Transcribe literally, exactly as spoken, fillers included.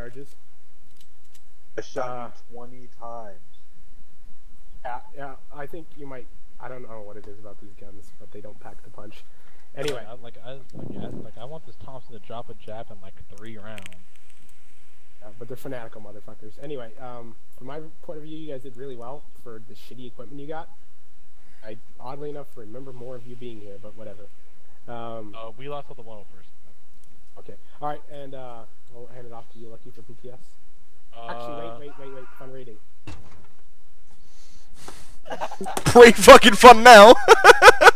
charges. I shot Uh, you twenty times. Yeah, yeah. I think you might. I don't know what it is about these guns, but they don't pack the punch. Anyway, I, like I like I, like I want this Thompson to drop a jab in like three rounds. uh, but they're fanatical motherfuckers. Anyway, um, from my point of view, you guys did really well for the shitty equipment you got. I oddly enough remember more of you being here, but whatever. Um, Uh, we lost all the one oh first. okay. All right, and uh, I'll hand it off to you, Lucky, for P T S. Uh, Actually, wait, wait, wait, wait. Fun rating. Great fucking fun now.